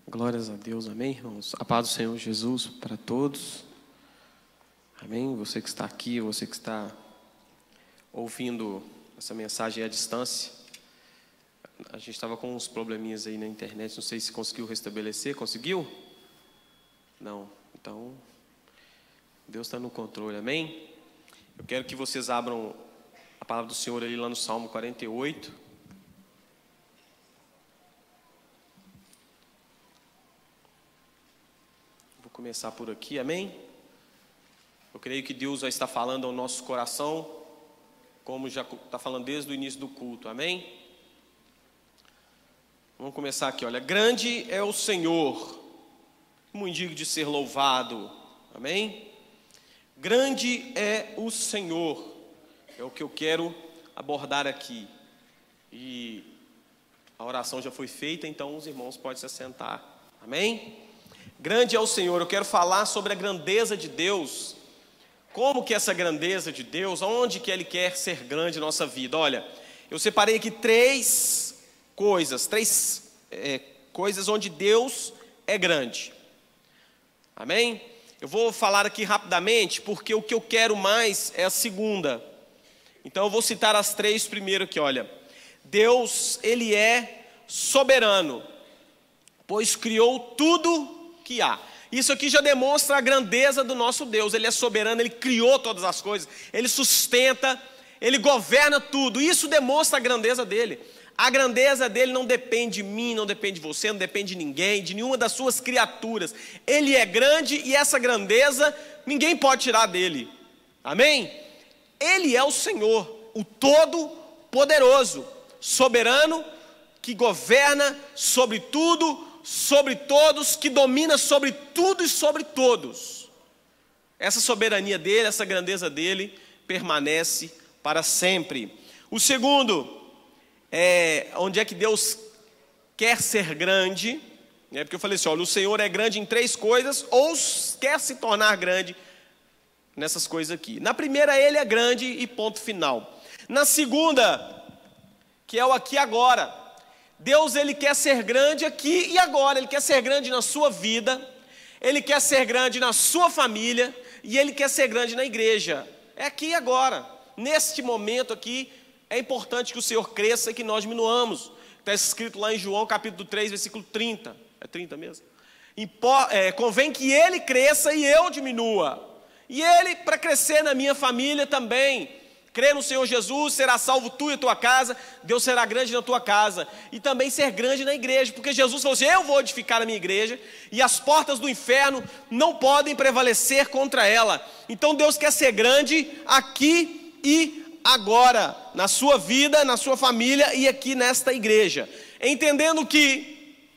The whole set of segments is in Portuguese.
Glórias a Deus, amém, irmãos? A paz do Senhor Jesus para todos, amém? Você que está aqui, você que está ouvindo essa mensagem à distância. A gente estava com uns probleminhas aí na internet, não sei se conseguiu restabelecer, conseguiu? Não, então Deus está no controle, amém? Eu quero que vocês abram a palavra do Senhor ali lá no Salmo 48. Começar por aqui, amém? Eu creio que Deus já está falando ao nosso coração, como já está falando desde o início do culto, amém? Vamos começar aqui, olha. Grande é o Senhor, muito digno de ser louvado, amém? Grande é o Senhor, é o que eu quero abordar aqui. E a oração já foi feita, então os irmãos podem se assentar, amém? Grande é o Senhor. Eu quero falar sobre a grandeza de Deus. Como que essa grandeza de Deus, aonde que Ele quer ser grande em nossa vida? Olha, eu separei aqui três coisas onde Deus é grande. Amém? Eu vou falar aqui rapidamente, porque o que eu quero mais é a segunda. Então eu vou citar as três primeiro aqui, olha. Deus, Ele é soberano, pois criou tudo que há. Isso aqui já demonstra a grandeza do nosso Deus. Ele é soberano, Ele criou todas as coisas, Ele sustenta, Ele governa tudo. Isso demonstra a grandeza dEle. A grandeza dEle não depende de mim, não depende de você, não depende de ninguém, de nenhuma das suas criaturas. Ele é grande e essa grandeza ninguém pode tirar dEle. Amém? Ele é o Senhor, o Todo-Poderoso, soberano, que governa sobre tudo, sobre todos, que domina sobre tudo e sobre todos. Essa soberania dele, essa grandeza dele permanece para sempre. O segundo é onde é que Deus quer ser grande, né? Porque eu falei assim, olha, o Senhor é grande em três coisas ou quer se tornar grande nessas coisas aqui. Na primeira, Ele é grande e ponto final. Na segunda, que é o aqui e agora, Deus, Ele quer ser grande aqui e agora. Ele quer ser grande na sua vida, Ele quer ser grande na sua família e Ele quer ser grande na igreja. É aqui e agora. Neste momento aqui, é importante que o Senhor cresça e que nós diminuamos. Está escrito lá em João capítulo 3, versículo 30. É 30 mesmo? Convém que Ele cresça e eu diminua. E Ele, para crescer na minha família também, crê no Senhor Jesus, será salvo tu e a tua casa, Deus será grande na tua casa. E também ser grande na igreja, porque Jesus falou assim, eu vou edificar a minha igreja, e as portas do inferno não podem prevalecer contra ela. Então Deus quer ser grande aqui e agora, na sua vida, na sua família e aqui nesta igreja. Entendendo que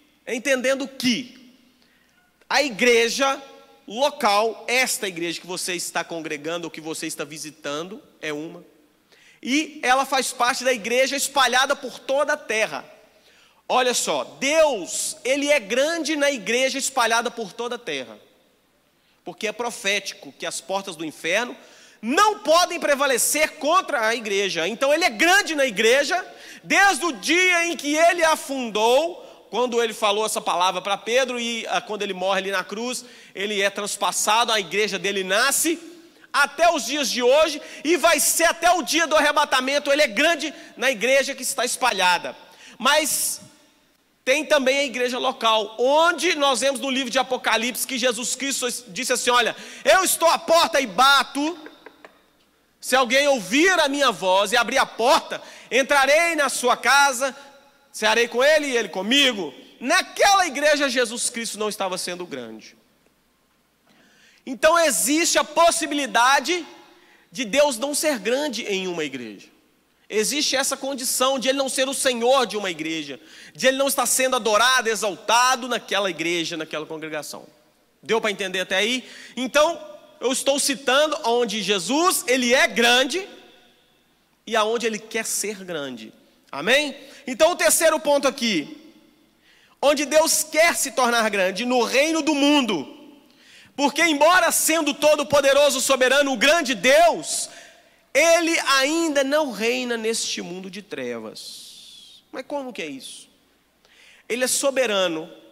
a igreja local, esta igreja que você está congregando ou que você está visitando, é uma. E ela faz parte da igreja espalhada por toda a terra. Olha só, Deus, Ele é grande na igreja espalhada por toda a terra. Porque é profético que as portas do inferno não podem prevalecer contra a igreja. Então Ele é grande na igreja, desde o dia em que Ele a fundou, quando Ele falou essa palavra para Pedro e quando Ele morre ali na cruz, Ele é transpassado, a igreja dele nasce, até os dias de hoje, e vai ser até o dia do arrebatamento. Ele é grande na igreja que está espalhada. Mas tem também a igreja local, onde nós vemos no livro de Apocalipse que Jesus Cristo disse assim, olha, eu estou à porta e bato, se alguém ouvir a minha voz e abrir a porta, entrarei na sua casa, cearei com ele e ele comigo. Naquela igreja Jesus Cristo não estava sendo grande. Então existe a possibilidade de Deus não ser grande em uma igreja. Existe essa condição de Ele não ser o Senhor de uma igreja, de Ele não estar sendo adorado, exaltado naquela igreja, naquela congregação. Deu para entender até aí? Então eu estou citando onde Jesus, Ele é grande e aonde Ele quer ser grande. Amém? Então o terceiro ponto aqui, onde Deus quer se tornar grande, no reino do mundo. Porque embora sendo todo-poderoso, soberano, o grande Deus, Ele ainda não reina neste mundo de trevas. Mas como que é isso? Ele é soberano,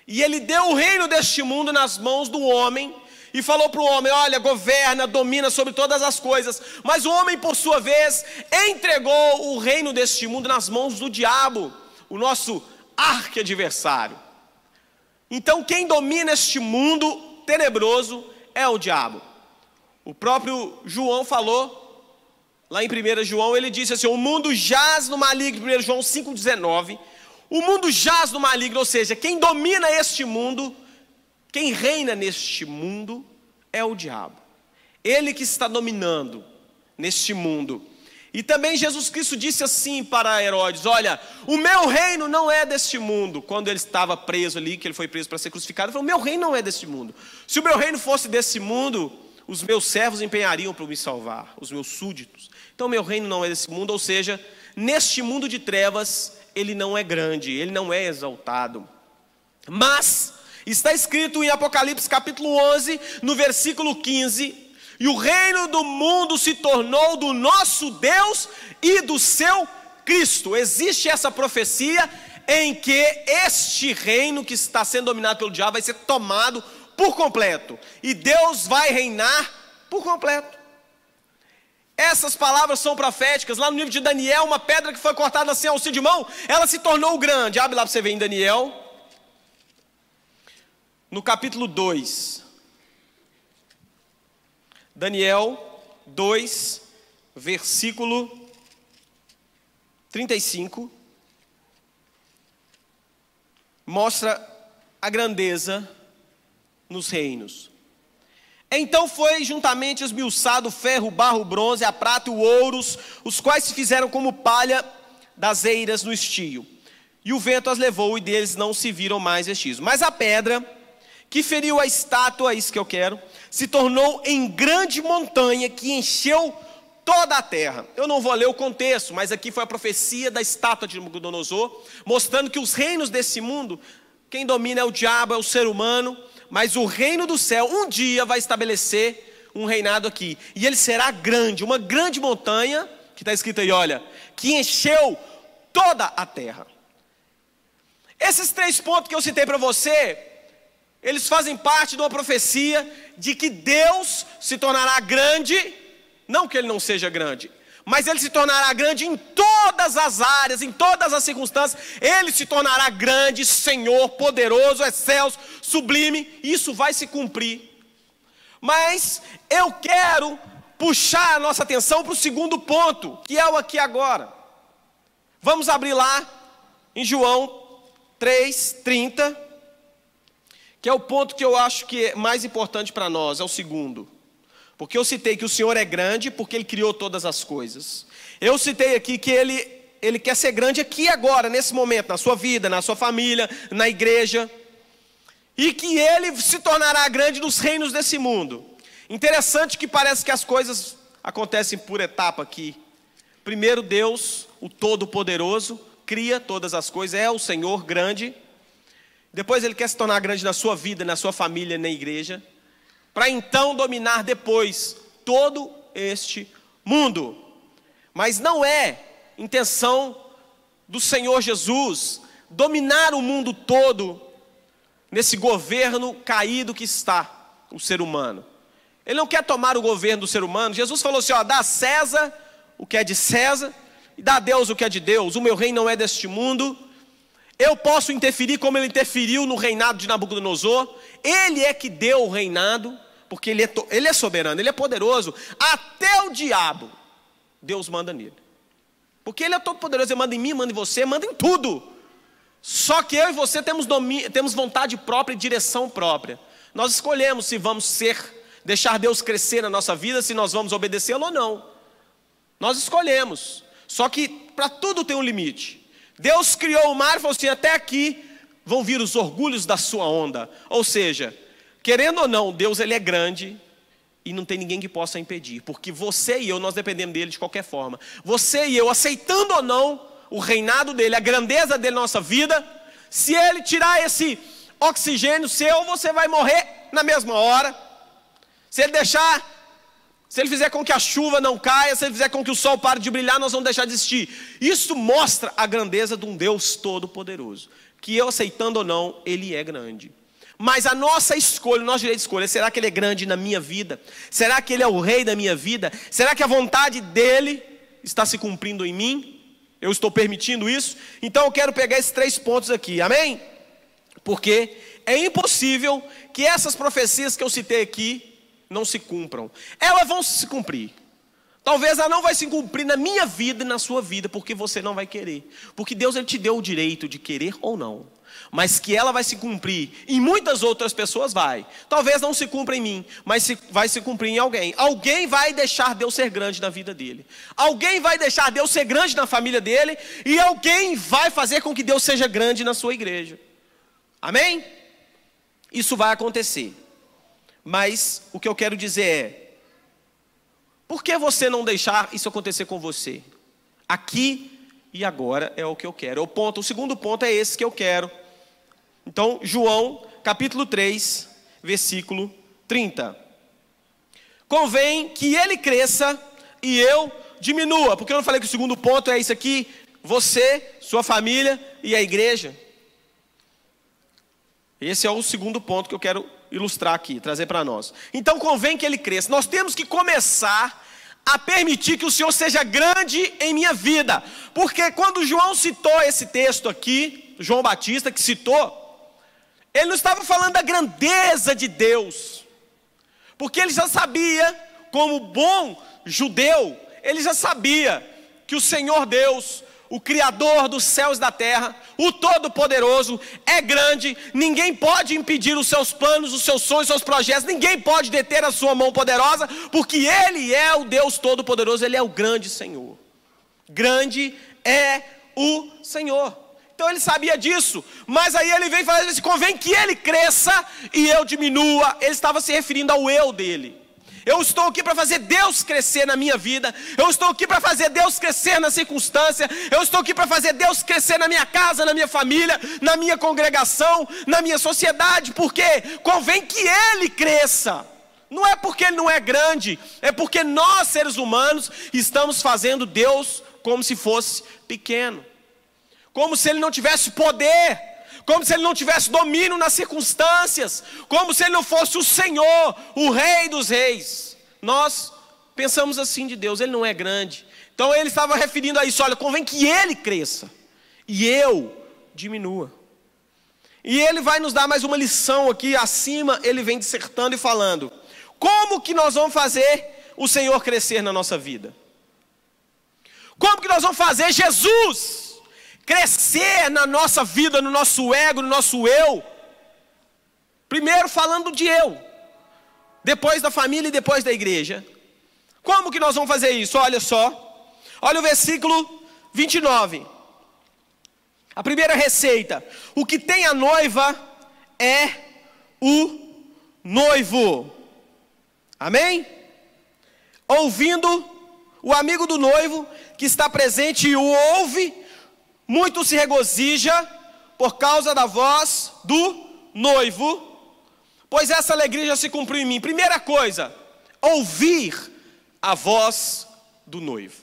E ele deu o reino deste mundo nas mãos do homem, e falou para o homem: olha, governa, domina sobre todas as coisas. Mas o homem, por sua vez, entregou o reino deste mundo nas mãos do diabo, o nosso arqui-adversário. Então quem domina este mundo tenebroso é o diabo. O próprio João falou, lá em 1 João, ele disse assim: o mundo jaz no maligno, 1 João 5,19. O mundo jaz no maligno, ou seja, quem domina este mundo, quem reina neste mundo é o diabo. Ele que está dominando neste mundo. E também Jesus Cristo disse assim para Herodes: olha, o meu reino não é deste mundo. Quando ele estava preso ali, que ele foi preso para ser crucificado, ele falou: o meu reino não é deste mundo. Se o meu reino fosse desse mundo, os meus servos empenhariam para me salvar, os meus súditos. Então meu reino não é desse mundo, ou seja, neste mundo de trevas, ele não é grande, ele não é exaltado. Mas está escrito em Apocalipse capítulo 11, no versículo 15: e o reino do mundo se tornou do nosso Deus e do seu Cristo. Existe essa profecia em que este reino que está sendo dominado pelo diabo vai ser tomado por completo, e Deus vai reinar por completo. Essas palavras são proféticas. Lá no livro de Daniel, uma pedra que foi cortada assim ao de mão, ela se tornou grande. Abre lá para você ver em Daniel, no capítulo 2. Daniel 2, versículo 35. Mostra a grandeza nos reinos. Então foi juntamente esmiuçado o ferro, o barro, o bronze, a prata e o ouro, os quais se fizeram como palha das eiras no estio. E o vento as levou, e deles não se viram mais vestígios. Mas a pedra que feriu a estátua, isso que eu quero, se tornou em grande montanha que encheu toda a terra. Eu não vou ler o contexto, mas aqui foi a profecia da estátua de Nabucodonosor, mostrando que os reinos desse mundo, quem domina é o diabo, é o ser humano, mas o reino do céu um dia vai estabelecer um reinado aqui, e ele será grande, uma grande montanha, que está escrito aí, olha, que encheu toda a terra. Esses 3 pontos que eu citei para você, eles fazem parte de uma profecia de que Deus se tornará grande, não que ele não seja grande, mas ele se tornará grande em todas as áreas, em todas as circunstâncias. Ele se tornará grande, Senhor, poderoso, excelso, sublime. Isso vai se cumprir. Mas eu quero puxar a nossa atenção para o segundo ponto, que é o aqui agora. Vamos abrir lá em João 3:30, que é o ponto que eu acho que é mais importante para nós, é o segundo. Porque eu citei que o Senhor é grande porque Ele criou todas as coisas. Eu citei aqui que Ele quer ser grande aqui agora, nesse momento, na sua vida, na sua família, na igreja. E que Ele se tornará grande nos reinos desse mundo. Interessante que parece que as coisas acontecem por etapa aqui. Primeiro Deus, o Todo-Poderoso, cria todas as coisas, é o Senhor grande. Depois Ele quer se tornar grande na sua vida, na sua família, na igreja, para então dominar depois todo este mundo. Mas não é intenção do Senhor Jesus dominar o mundo todo nesse governo caído que está o ser humano. Ele não quer tomar o governo do ser humano. Jesus falou assim, ó, dá a César o que é de César e dá a Deus o que é de Deus. O meu reino não é deste mundo. Eu posso interferir como ele interferiu no reinado de Nabucodonosor. Ele é que deu o reinado, porque ele é soberano, ele é poderoso. Até o diabo, Deus manda nele. Porque ele é todo poderoso, ele manda em mim, manda em você, manda em tudo. Só que eu e você temos vontade própria e direção própria. Nós escolhemos se vamos deixar Deus crescer na nossa vida, se nós vamos obedecê-lo ou não. Nós escolhemos. Só que para tudo tem um limite. Deus criou o mar e falou assim, até aqui vão vir os orgulhos da sua onda. Ou seja, querendo ou não, Deus ele é grande e não tem ninguém que possa impedir. Porque você e eu, nós dependemos dele de qualquer forma. Você e eu, aceitando ou não o reinado dele, a grandeza dele na nossa vida, se ele tirar esse oxigênio seu, você vai morrer na mesma hora. Se ele fizer com que a chuva não caia, se ele fizer com que o sol pare de brilhar, nós vamos deixar de existir. Isso mostra a grandeza de um Deus todo-poderoso, que eu aceitando ou não, ele é grande. Mas a nossa escolha, o nosso direito de escolha, será que ele é grande na minha vida? Será que ele é o rei da minha vida? Será que a vontade dele está se cumprindo em mim? Eu estou permitindo isso? Então eu quero pegar esses 3 pontos aqui, amém? Porque é impossível que essas profecias que eu citei aqui não se cumpram. Elas vão se cumprir. Talvez ela não vai se cumprir na minha vida e na sua vida, porque você não vai querer. Porque Deus ele te deu o direito de querer ou não. Mas que ela vai se cumprir em muitas outras pessoas, vai. Talvez não se cumpra em mim, mas vai se cumprir em alguém. Alguém vai deixar Deus ser grande na vida dele. Alguém vai deixar Deus ser grande na família dele. E alguém vai fazer com que Deus seja grande na sua igreja. Amém? Isso vai acontecer. Mas o que eu quero dizer é: por que você não deixar isso acontecer com você? Aqui e agora é o que eu quero. O segundo ponto é esse que eu quero. Então, João, capítulo 3, versículo 30. Convém que ele cresça e eu diminua. Porque eu não falei que o segundo ponto é isso aqui? Você, sua família e a igreja. Esse é o segundo ponto que eu quero ilustrar aqui, trazer para nós. Então, convém que ele cresça. Nós temos que começar a permitir que o Senhor seja grande em minha vida. Porque quando João citou esse texto aqui, João Batista que citou, ele não estava falando da grandeza de Deus. Porque ele já sabia, como bom judeu, ele já sabia que o Senhor Deus, o Criador dos céus e da terra, o Todo-Poderoso, é grande. Ninguém pode impedir os seus planos, os seus sonhos, os seus projetos. Ninguém pode deter a sua mão poderosa, porque Ele é o Deus Todo-Poderoso. Ele é o grande Senhor. Grande é o Senhor. Então ele sabia disso, mas aí ele vem falando assim: convém que ele cresça e eu diminua. Ele estava se referindo ao eu dele. Eu estou aqui para fazer Deus crescer na minha vida. Eu estou aqui para fazer Deus crescer na circunstância. Eu estou aqui para fazer Deus crescer na minha casa, na minha família, na minha congregação, na minha sociedade. Porque convém que ele cresça. Não é porque ele não é grande, é porque nós, seres humanos, estamos fazendo Deus como se fosse pequeno. Como se ele não tivesse poder, como se ele não tivesse domínio nas circunstâncias, como se ele não fosse o Senhor, o Rei dos Reis. Nós pensamos assim de Deus: ele não é grande. Então ele estava referindo a isso: olha, convém que ele cresça e eu diminua. E ele vai nos dar mais uma lição aqui acima. Ele vem dissertando e falando: como que nós vamos fazer o Senhor crescer na nossa vida? Como que nós vamos fazer Jesus crescer na nossa vida, no nosso ego, no nosso eu? Primeiro falando de eu, depois da família e depois da igreja. Como que nós vamos fazer isso? Olha só, olha o versículo 29. A primeira receita: o que tem a noiva é o noivo. Amém? Ouvindo, o amigo do noivo que está presente e o ouve, muito se regozija por causa da voz do noivo, pois essa alegria já se cumpriu em mim. Primeira coisa: ouvir a voz do noivo.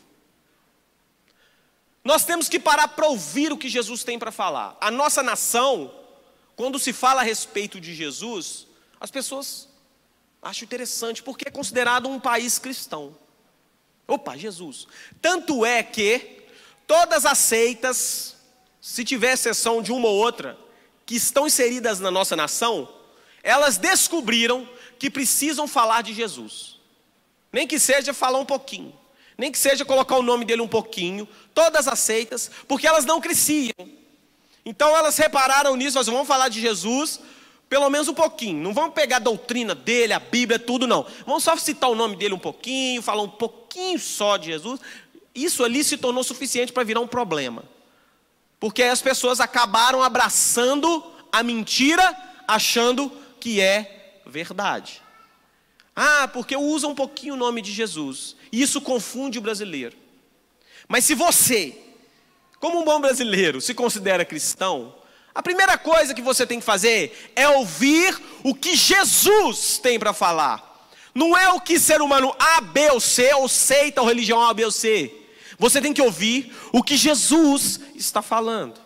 Nós temos que parar para ouvir o que Jesus tem para falar. A nossa nação, quando se fala a respeito de Jesus, as pessoas acham interessante, porque é considerado um país cristão. Opa, Jesus. Tanto é que todas as seitas, se tiver exceção de uma ou outra, que estão inseridas na nossa nação, elas descobriram que precisam falar de Jesus. Nem que seja falar um pouquinho, nem que seja colocar o nome dele um pouquinho. Todas as seitas, porque elas não cresciam. Então elas repararam nisso: nós vamos falar de Jesus pelo menos um pouquinho. Não vamos pegar a doutrina dele, a Bíblia, tudo não. Vamos só citar o nome dele um pouquinho, falar um pouquinho só de Jesus. Isso ali se tornou suficiente para virar um problema. Porque as pessoas acabaram abraçando a mentira, achando que é verdade. Ah, porque usa um pouquinho o nome de Jesus. E isso confunde o brasileiro. Mas se você, como um bom brasileiro, se considera cristão, a primeira coisa que você tem que fazer é ouvir o que Jesus tem para falar. Não é o que ser humano A, B ou C, ou seita ou religião A, B ou C. Você tem que ouvir o que Jesus está falando.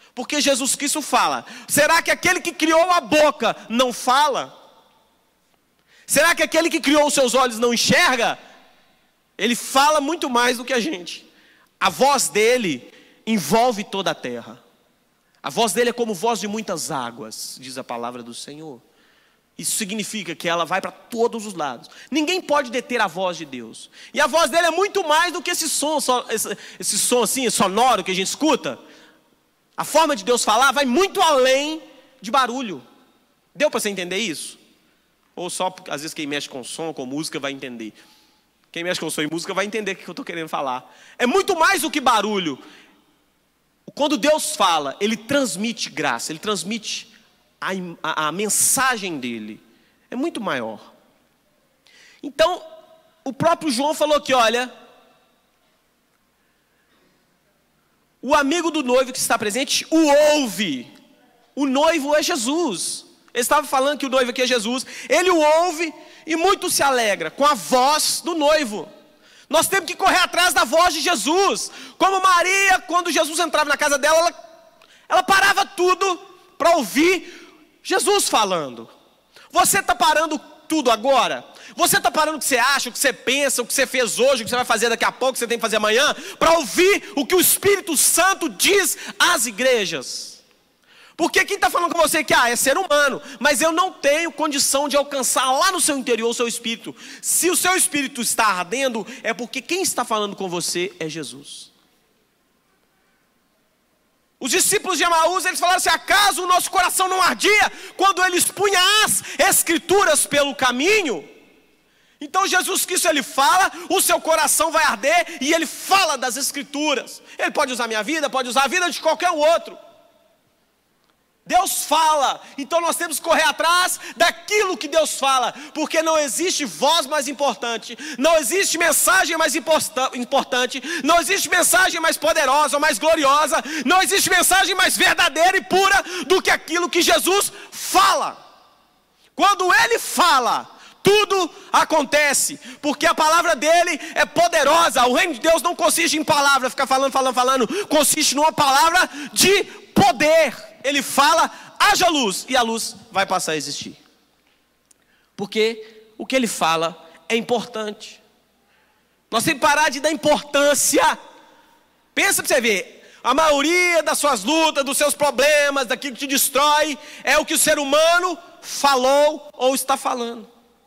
Porque Jesus Cristo fala. Será que aquele que criou a boca não fala? Será que aquele que criou os seus olhos não enxerga? Ele fala muito mais do que a gente. A voz dele envolve toda a terra. A voz dele é como voz de muitas águas, diz a palavra do Senhor. Isso significa que ela vai para todos os lados. Ninguém pode deter a voz de Deus. E a voz dele é muito mais do que esse som assim, sonoro que a gente escuta. A forma de Deus falar vai muito além de barulho. Deu para você entender isso? Ou só, às vezes, quem mexe com som, com música, vai entender. Quem mexe com som e música vai entender o que eu estou querendo falar. É muito mais do que barulho. Quando Deus fala, Ele transmite graça, Ele transmite a mensagem dEle. É muito maior. Então, o próprio João falou que, olha, o amigo do noivo que está presente o ouve. O noivo é Jesus. Ele estava falando que o noivo aqui é Jesus. Ele o ouve e muito se alegra com a voz do noivo. Nós temos que correr atrás da voz de Jesus. Como Maria, quando Jesus entrava na casa dela, ela parava tudo para ouvir Jesus falando. Você está parando tudo agora? Você está parando o que você acha, o que você pensa, o que você fez hoje, o que você vai fazer daqui a pouco, o que você tem que fazer amanhã, para ouvir o que o Espírito Santo diz às igrejas? Porque quem está falando com você que é ser humano, mas eu não tenho condição de alcançar lá no seu interior o seu espírito. Se o seu espírito está ardendo, é porque quem está falando com você é Jesus. Os discípulos de Emaús, eles falaram assim: acaso o nosso coração não ardia quando ele expunha as escrituras pelo caminho? Então Jesus Cristo, ele fala, o seu coração vai arder e ele fala das escrituras. Ele pode usar a minha vida, pode usar a vida de qualquer outro. Deus fala, então nós temos que correr atrás daquilo que Deus fala, porque não existe voz mais importante, não existe mensagem mais importante, não existe mensagem mais poderosa, mais gloriosa, não existe mensagem mais verdadeira e pura do que aquilo que Jesus fala. Quando Ele fala, tudo acontece, porque a palavra dele é poderosa. O reino de Deus não consiste em palavra, ficar falando, consiste numa palavra de poder. Ele fala, haja luz, e a luz vai passar a existir. Porque o que ele fala é importante. Nós temos que parar de dar importância. Pensa para você ver, a maioria das suas lutas, dos seus problemas, daquilo que te destrói, é o que o ser humano falou ou está falando.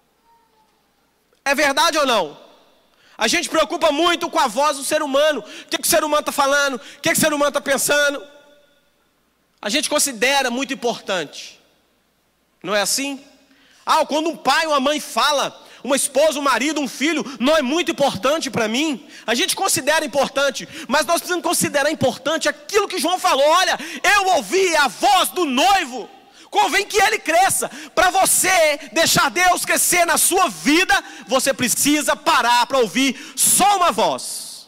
É verdade ou não? A gente preocupa muito com a voz do ser humano. O que o ser humano está falando? O que o ser humano está pensando? A gente considera muito importante. Não é assim? Quando um pai ou uma mãe fala, uma esposa, um marido, um filho, não é muito importante para mim. A gente considera importante, mas nós precisamos considerar importante aquilo que João falou. Olha, eu ouvi a voz do noivo. Convém que ele cresça. Para você deixar Deus crescer na sua vida, você precisa parar para ouvir só uma voz.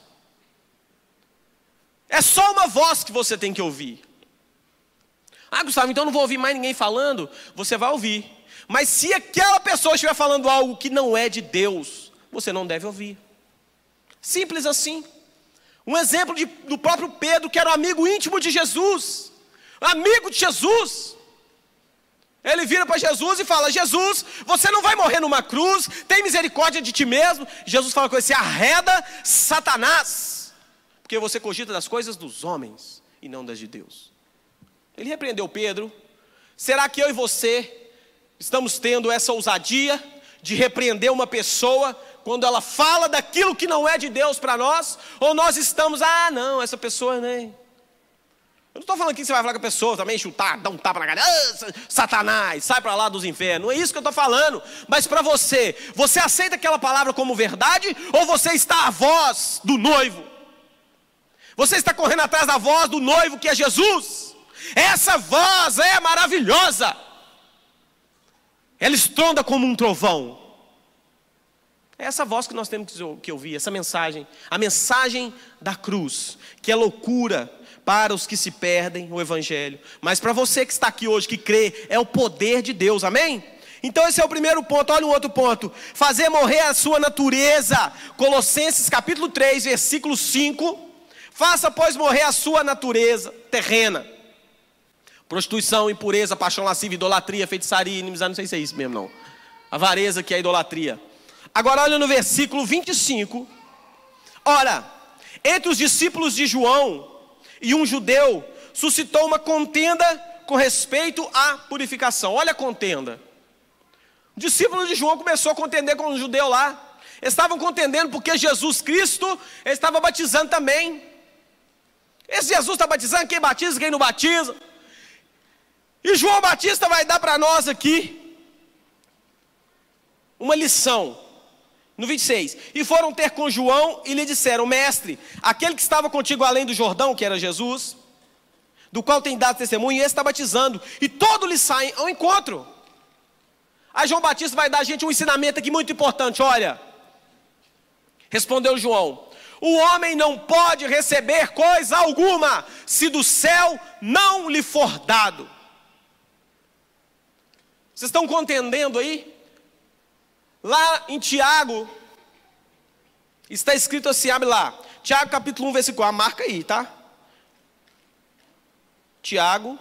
É só uma voz que você tem que ouvir. Gustavo, então eu não vou ouvir mais ninguém falando. Você vai ouvir. Mas se aquela pessoa estiver falando algo que não é de Deus, você não deve ouvir. Simples assim. Um exemplo do próprio Pedro, que era um amigo íntimo de Jesus. Amigo de Jesus. Ele vira para Jesus e fala: Jesus, você não vai morrer numa cruz, tem misericórdia de ti mesmo. Jesus fala com ele: arreda, Satanás, porque você cogita das coisas dos homens e não das de Deus. Ele repreendeu Pedro. Será que eu e você estamos tendo essa ousadia de repreender uma pessoa quando ela fala daquilo que não é de Deus para nós? Ou nós estamos, não, essa pessoa nem... Eu não estou falando aqui que você vai falar com a pessoa também, chutar, dar um tapa na cara, Satanás, sai para lá dos infernos. Não é isso que eu estou falando. Mas para você aceita aquela palavra como verdade? Ou você está à voz do noivo? Você está correndo atrás da voz do noivo, que é Jesus? Essa voz é maravilhosa. Ela estronda como um trovão. É essa voz que nós temos que ouvir, essa mensagem. A mensagem da cruz, que é loucura para os que se perdem o evangelho. Mas para você que está aqui hoje, que crê, é o poder de Deus, amém? Então esse é o primeiro ponto. Olha um outro ponto: fazer morrer a sua natureza. Colossenses capítulo 3, versículo 5. Faça, pois, morrer a sua natureza terrena. Prostituição, impureza, paixão lasciva, idolatria, feitiçaria, inimizade, não sei se é isso mesmo não. Avareza, que é a idolatria. Agora olha no versículo 25. Ora, entre os discípulos de João e um judeu, suscitou uma contenda com respeito à purificação. Olha a contenda. O discípulo de João começou a contender com um judeu lá. Eles estavam contendendo porque Jesus Cristo estava batizando também. Esse Jesus está batizando, quem batiza, quem não batiza. E João Batista vai dar para nós aqui uma lição. No 26. E foram ter com João e lhe disseram: mestre, aquele que estava contigo além do Jordão, que era Jesus, do qual tem dado testemunho, esse está batizando, e todos lhe saem ao encontro. Aí João Batista vai dar a gente um ensinamento aqui muito importante. Olha, respondeu João: o homem não pode receber coisa alguma, se do céu não lhe for dado. Vocês estão contendendo aí? Lá em Tiago, está escrito assim, abre lá. Tiago capítulo 1, versículo 1, marca aí, tá? Tiago,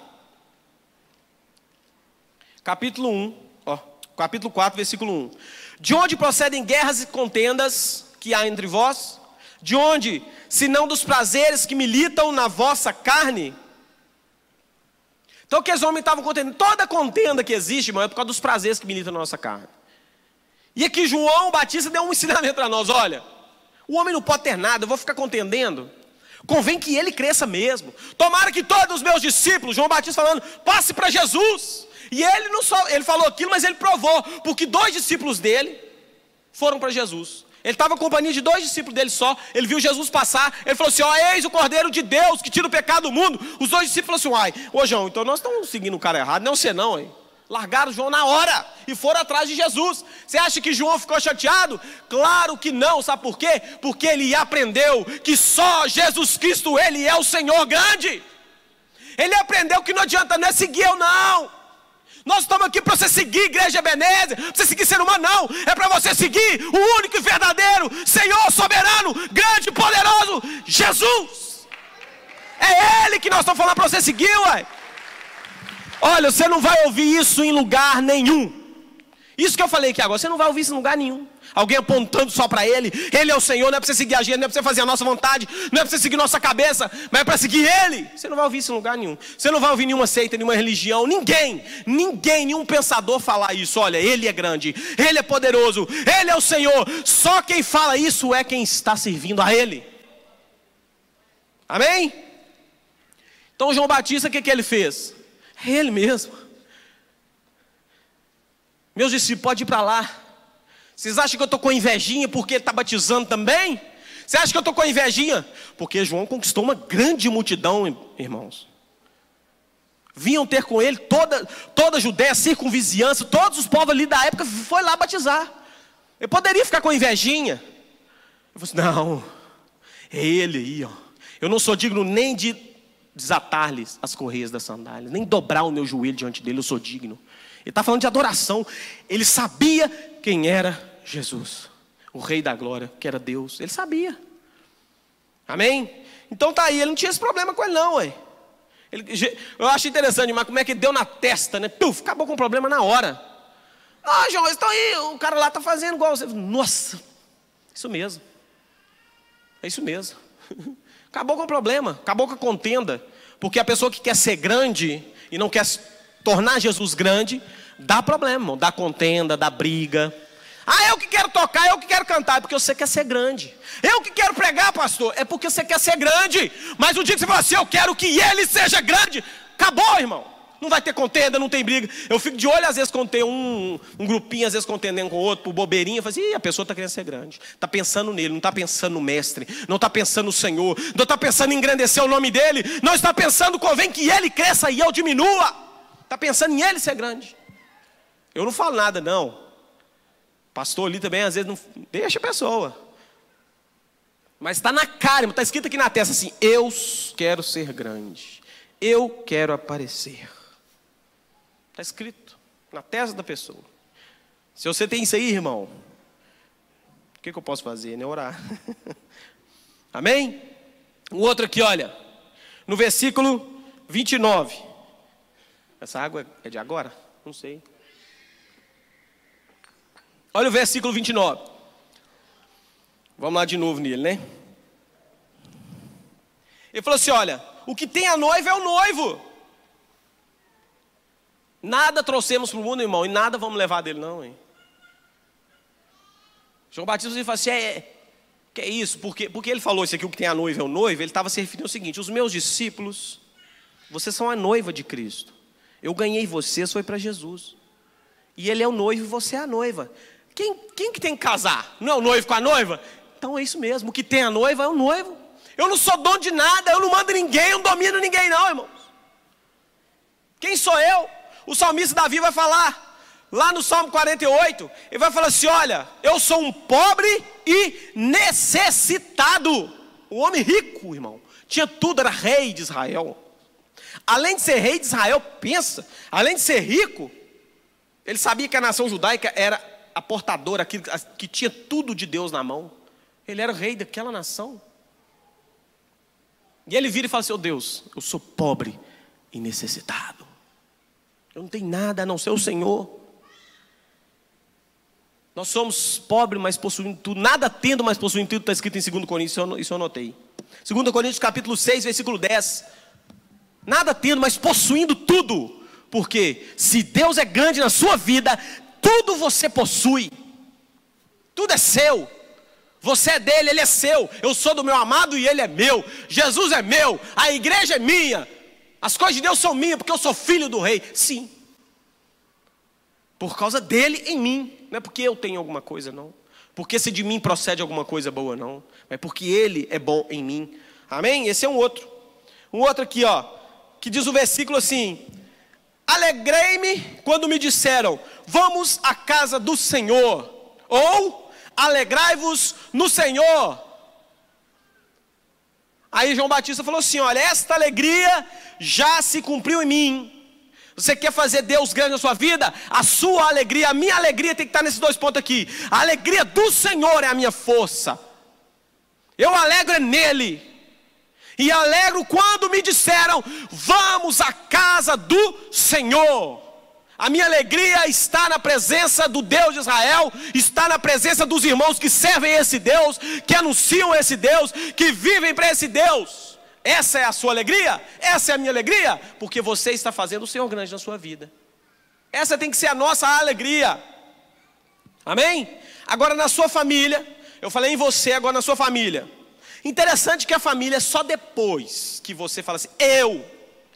capítulo 1, capítulo 4, versículo 1. De onde procedem guerras e contendas que há entre vós? De onde, senão dos prazeres que militam na vossa carne? Então aqueles homens estavam contendendo. Toda contenda que existe, irmão, é por causa dos prazeres que militam na nossa carne. E aqui João Batista deu um ensinamento para nós. Olha, o homem não pode ter nada, eu vou ficar contendendo. Convém que ele cresça mesmo. Tomara que todos os meus discípulos, João Batista falando, passe para Jesus. E ele não só, ele falou aquilo, mas ele provou, porque 2 discípulos dele foram para Jesus. Ele estava em companhia de 2 discípulos dele só. Ele viu Jesus passar. Ele falou assim: ó, eis o Cordeiro de Deus que tira o pecado do mundo. Os 2 discípulos falaram assim: ô João, então nós estamos seguindo o cara errado. Não sei não, hein? Largaram João na hora e foram atrás de Jesus. Você acha que João ficou chateado? Claro que não, sabe por quê? Porque ele aprendeu que só Jesus Cristo, ele é o Senhor grande. Ele aprendeu que não adianta, não é seguir eu não. Nós estamos aqui para você seguir Igreja Ebenezer, para você seguir ser humano não. É para você seguir o único e verdadeiro Senhor soberano, grande e poderoso, Jesus. É Ele que nós estamos falando para você seguir, ué. Olha, você não vai ouvir isso em lugar nenhum. Isso que eu falei aqui agora, você não vai ouvir isso em lugar nenhum. Alguém apontando só para Ele. Ele é o Senhor, não é para você seguir a gente, não é para você fazer a nossa vontade, não é para você seguir nossa cabeça, mas é para seguir Ele. Você não vai ouvir isso em lugar nenhum. Você não vai ouvir nenhuma seita, nenhuma religião, ninguém, nenhum pensador falar isso. Olha, Ele é grande, Ele é poderoso, Ele é o Senhor. Só quem fala isso é quem está servindo a Ele. Amém? Então João Batista, o que ele fez? É ele mesmo. Meus discípulos, pode ir para lá. Vocês acham que eu estou com invejinha porque ele está batizando também? Você acha que eu estou com invejinha? Porque João conquistou uma grande multidão, irmãos. Vinham ter com ele toda a Judéia, circunvizinhança, todos os povos ali da época foi lá batizar. Eu poderia ficar com invejinha. Eu falei assim, não, é ele aí, ó. Eu não sou digno nem de desatar-lhes as correias das sandálias, nem dobrar o meu joelho diante dele, eu sou digno. Ele está falando de adoração. Ele sabia quem era Jesus, o Rei da Glória, que era Deus. Ele sabia. Amém? Então tá aí, ele não tinha esse problema com ele não, ué. Eu acho interessante, mas como é que deu na testa, né? Puf, acabou com o problema na hora. Ah, João, eles estão aí, o cara lá está fazendo igual você. Nossa, isso mesmo. É isso mesmo. Acabou com o problema, acabou com a contenda. Porque a pessoa que quer ser grande e não quer tornar Jesus grande, dá problema, dá contenda, dá briga. Ah, eu que quero tocar, eu que quero cantar, é porque você quer ser grande. Eu que quero pregar, pastor, é porque você quer ser grande. Mas o dia que você fala assim, eu quero que ele seja grande, acabou, irmão. Não vai ter contenda, não tem briga. Eu fico de olho às vezes quando tem um grupinho, às vezes contendendo com o outro, por bobeirinha. Eu falo assim, a pessoa está querendo ser grande. Está pensando nele, não está pensando no mestre. Não está pensando no Senhor. Não está pensando em engrandecer o nome dele. Não está pensando, convém que ele cresça e eu diminua. Está pensando em ele ser grande. Eu não falo nada não. Pastor ali também às vezes não deixa a pessoa. Mas está na cara, está escrito aqui na testa assim, eu quero ser grande. Eu quero aparecer. Está escrito na testa da pessoa. Se você tem isso aí, irmão, o que eu posso fazer? Né? Orar. Amém? O outro aqui, olha, no versículo 29. Essa água é de agora? Não sei. Olha o versículo 29. Vamos lá de novo nele, né? Ele falou assim, olha, o que tem a noiva é o noivo. Nada trouxemos para o mundo, irmão, e nada vamos levar dele não, hein? João Batista fala assim, que é isso? Porque ele falou isso aqui, o que tem a noiva é o noivo, ele estava se referindo ao seguinte, os meus discípulos, vocês são a noiva de Cristo. Eu ganhei vocês, foi para Jesus. E ele é o noivo e você é a noiva. Quem que tem que casar? Não é o noivo com a noiva? Então é isso mesmo, o que tem a noiva é o noivo. Eu não sou dono de nada, eu não mando ninguém, eu não domino ninguém não, irmãos. Quem sou eu? O salmista Davi vai falar, lá no Salmo 48, ele vai falar assim, olha, eu sou um pobre e necessitado. Um homem rico, irmão, tinha tudo, era rei de Israel. Além de ser rei de Israel, pensa, além de ser rico, ele sabia que a nação judaica era a portadora, que tinha tudo de Deus na mão. Ele era o rei daquela nação. E ele vira e fala assim, Deus, eu sou pobre e necessitado. Eu não tenho nada a não ser o Senhor. Nós somos pobres, mas possuindo tudo. Nada tendo, mas possuindo tudo. Está escrito em 2 Coríntios, isso eu anotei. 2 Coríntios capítulo 6, versículo 10. Nada tendo, mas possuindo tudo. Porque se Deus é grande na sua vida, tudo você possui. Tudo é seu. Você é dele, ele é seu. Eu sou do meu amado e ele é meu. Jesus é meu, a igreja é minha. As coisas de Deus são minhas porque eu sou filho do rei. Sim. Por causa dele em mim. Não é porque eu tenho alguma coisa, não. Porque se de mim procede alguma coisa boa, não. É porque ele é bom em mim. Amém? Esse é um outro. Um outro aqui, ó. Que diz o versículo assim: alegrei-me quando me disseram, vamos à casa do Senhor. Ou, alegrai-vos no Senhor. Aí João Batista falou assim, olha, esta alegria já se cumpriu em mim. Você quer fazer Deus grande na sua vida? A sua alegria, a minha alegria tem que estar nesses dois pontos aqui. A alegria do Senhor é a minha força. Eu alegro nele. E alegro quando me disseram, vamos à casa do Senhor. A minha alegria está na presença do Deus de Israel, está na presença dos irmãos que servem esse Deus, que anunciam esse Deus, que vivem para esse Deus. Essa é a sua alegria? Essa é a minha alegria? Porque você está fazendo o Senhor grande na sua vida. Essa tem que ser a nossa alegria. Amém? Agora na sua família, eu falei em você, agora na sua família. Interessante que a família é só depois que você fala assim, eu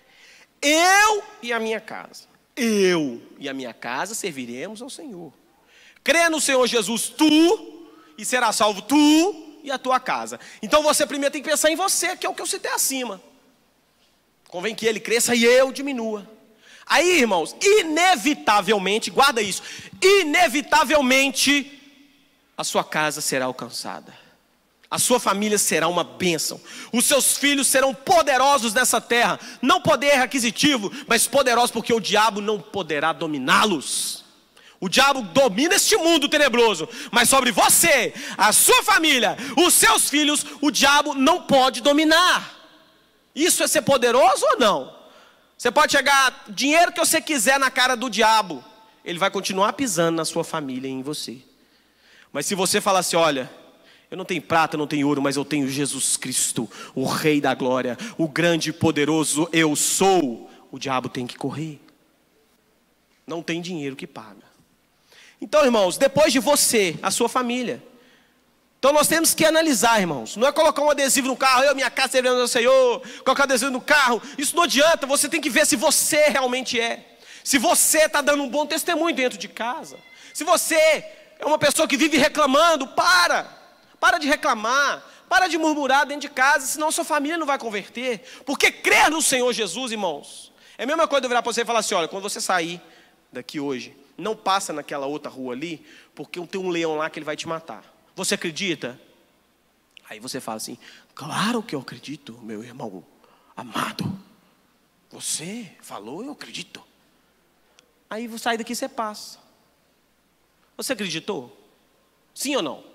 e a minha casa. Eu e a minha casa serviremos ao Senhor. Crê no Senhor Jesus, tu, e será salvo tu e a tua casa. Então você primeiro tem que pensar em você, que é o que eu citei acima. Convém que ele cresça e eu diminua. Aí, irmãos, inevitavelmente, guarda isso, inevitavelmente a sua casa será alcançada. A sua família será uma bênção. Os seus filhos serão poderosos nessa terra. Não poder aquisitivo, mas poderosos porque o diabo não poderá dominá-los. O diabo domina este mundo tenebroso, mas sobre você, a sua família, os seus filhos, o diabo não pode dominar. Isso é ser poderoso ou não? Você pode chegar dinheiro que você quiser na cara do diabo, ele vai continuar pisando na sua família e em você. Mas se você falar assim, olha, eu não tenho prata, não tenho ouro, mas eu tenho Jesus Cristo, o Rei da Glória, o grande e poderoso eu sou. O diabo tem que correr. Não tem dinheiro que paga. Então, irmãos, depois de você, a sua família. Então nós temos que analisar, irmãos. Não é colocar um adesivo no carro, eu, minha casa, serviremos ao Senhor. Colocar um adesivo no carro, isso não adianta. Você tem que ver se você realmente é. Se você está dando um bom testemunho dentro de casa. Se você é uma pessoa que vive reclamando, para de reclamar, para de murmurar dentro de casa, senão sua família não vai converter. Porque crer no Senhor Jesus, irmãos, é a mesma coisa de eu virar para você e falar assim, olha, quando você sair daqui hoje, não passa naquela outra rua ali, porque tem um leão lá que ele vai te matar. Você acredita? Aí você fala assim, claro que eu acredito, meu irmão amado. Você falou, eu acredito. Aí você sai daqui e você passa. Você acreditou? Sim ou não?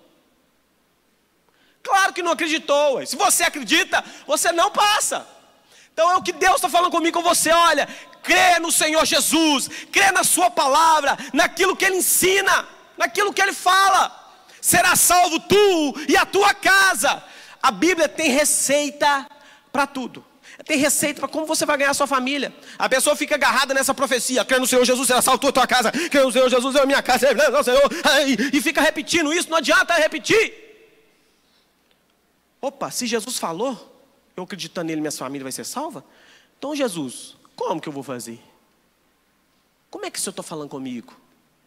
Claro que não acreditou, ué. Se você acredita, você não passa. Então é o que Deus está falando comigo, com você, olha, crê no Senhor Jesus, crê na sua palavra, naquilo que Ele ensina, naquilo que Ele fala. Será salvo tu e a tua casa. A Bíblia tem receita para tudo. Tem receita para como você vai ganhar a sua família. A pessoa fica agarrada nessa profecia: crê no Senhor Jesus, será salvo tu e a tua casa. Crê no Senhor Jesus, eu a minha casa. Senhor. E fica repetindo isso, não adianta repetir. Opa, se Jesus falou, eu acreditando nele, minha família vai ser salva. Então Jesus, como que eu vou fazer? Como é que o Senhor está falando comigo?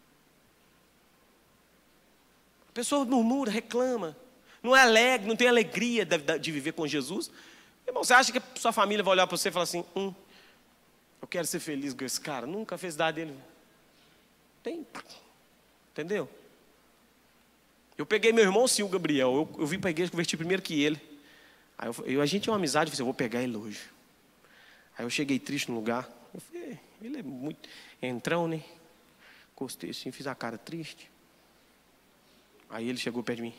A pessoa murmura, reclama, não é alegre, não tem alegria de viver com Jesus. Irmão, você acha que a sua família vai olhar para você e falar assim: eu quero ser feliz com esse cara, nunca fez nada dele. Tem, entendeu? Eu peguei meu irmão, sim, o Gabriel, eu vim para a igreja, converti primeiro que ele. Aí a gente tinha uma amizade, eu falei: eu vou pegar ele hoje. Aí eu cheguei triste no lugar, eu falei: ele é muito entrão, né? Gostei assim, fiz a cara triste. Aí ele chegou perto de mim: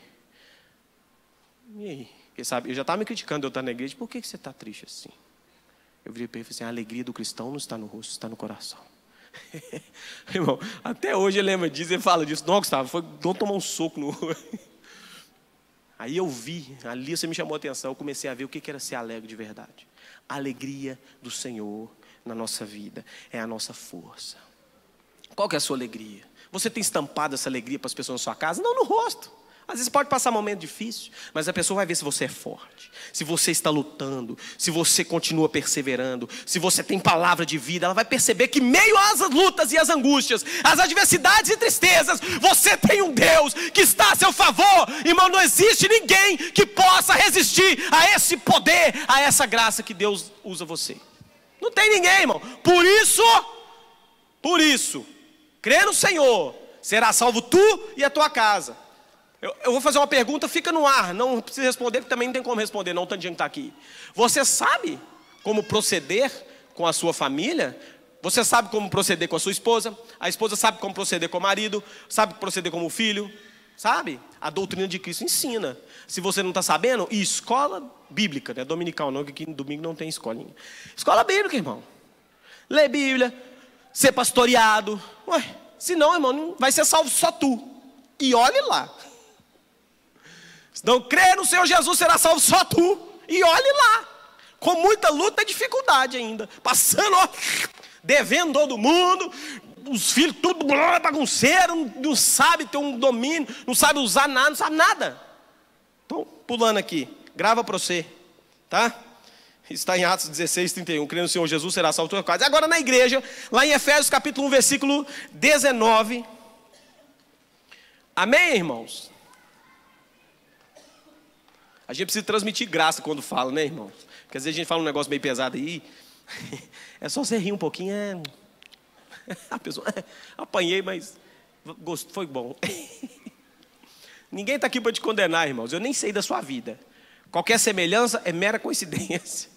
e aí? Porque, sabe, eu já estava me criticando de eu estar na igreja. Por que você está triste assim? Eu virei para ele e falei assim: a alegria do cristão não está no rosto, está no coração. Irmão, até hoje ele lembra disso, ele fala disso. Não, Gustavo, foi tomar um soco no rosto. Aí eu vi, ali você me chamou a atenção, eu comecei a ver o que era ser alegre de verdade. A alegria do Senhor na nossa vida é a nossa força. Qual que é a sua alegria? Você tem estampado essa alegria para as pessoas na sua casa? Não no rosto. Às vezes pode passar um momento difícil, mas a pessoa vai ver se você é forte, se você está lutando, se você continua perseverando, se você tem palavra de vida. Ela vai perceber que meio às lutas e às angústias, às adversidades e tristezas, você tem um Deus que está a seu favor. Irmão, não existe ninguém que possa resistir a esse poder, a essa graça que Deus usa você. Não tem ninguém, irmão. Por isso, crê no Senhor, será salvo tu e a tua casa. Eu vou fazer uma pergunta, fica no ar, não precisa responder, porque também não tem como responder, não, tanto gente está aqui. Você sabe como proceder com a sua família? Você sabe como proceder com a sua esposa? A esposa sabe como proceder com o marido? Sabe proceder como o filho? Sabe? A doutrina de Cristo ensina. Se você não está sabendo, e escola bíblica, não é dominical não, que aqui no domingo não tem escolinha. Escola bíblica, irmão. Lê Bíblia, ser pastoreado. Ué, senão, irmão, não vai ser salvo só tu. E olhe lá. Se não crer no Senhor Jesus, será salvo só tu. E olhe lá. Com muita luta e dificuldade ainda. Passando, ó, devendo todo mundo. Os filhos tudo bagunceiro. Não sabe ter um domínio. Não sabe usar nada, não sabe nada. Então, pulando aqui. Grava para você. Tá? Está em Atos 16, 31. Crendo no Senhor Jesus, será salvo tua casa. Agora na igreja, lá em Efésios capítulo 1, versículo 19. Amém, irmãos? A gente precisa transmitir graça quando fala, né, irmão? Porque às vezes a gente fala um negócio meio pesado aí. É só você rir um pouquinho. A pessoa, apanhei, mas foi bom. Ninguém está aqui para te condenar, irmãos. Eu nem sei da sua vida. Qualquer semelhança é mera coincidência.